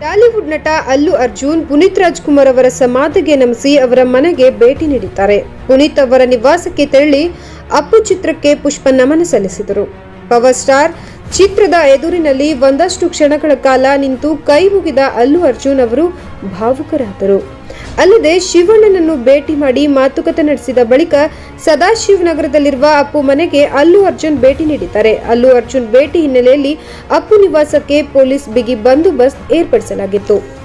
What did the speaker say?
Bollywood ನಟ ಅಲ್ಲು ಅರ್ಜುನ್ ಪುನೀತ್ ರಾಜ್ಕುಮಾರ್ ಅವರ ಸಮಾಧಿಗೆ ನಮಿಸಿ ಅವರ ಮನೆಗೆ ಭೇಟಿ ನೀಡಿದ್ದಾರೆ. ಪುನೀತ್ ಅವರ ನಿವಾಸಕ್ಕೆ ತೆರಳಿ ಅಪ್ಪು ಚಿತ್ರಕ್ಕೆ ಪುಷ್ಪ ನಮನ ಸಲ್ಲಿಸಿದರು. ಪವರ್ ಸ್ಟಾರ್ ಚಿತ್ರದ ಎದುರಿನಲ್ಲಿ ಒಂದಷ್ಟು ಕ್ಷಣಗಳ ಕಾಲ ನಿಂತು ಕೈ ಮುಗಿದ ಅಲ್ಲು ಅರ್ಜುನ್ ಅವರು ಭಾವುಕರಾದರು. ಅಲ್ಲದೆ ಶಿವಣ್ಣನನ್ನು ಭೇಟಿ ಮಾಡಿ ಮಾತುಕತೆ ನಡೆಸಿದ ಬಳಿಕ ಸದಾಶಿವನಗರದಲ್ಲಿರುವ ಅಪ್ಪು ಮನೆಗೆ ಅಲ್ಲು ಅರ್ಜುನ್ ಭೇಟಿ ನೀಡಿದ್ದಾರೆ. ಅಲ್ಲು ಅರ್ಜುನ್ ಭೇಟಿ ಹಿನ್ನೆಲೆಯಲ್ಲಿ ಅಪ್ಪು ನಿವಾಸಕ್ಕೆ ಪೊಲೀಸ್ ಬಿಗಿ ಬಂದೋಬಸ್ತ್ ಏರ್ಪಡಿಸಲಾಗಿತ್ತು.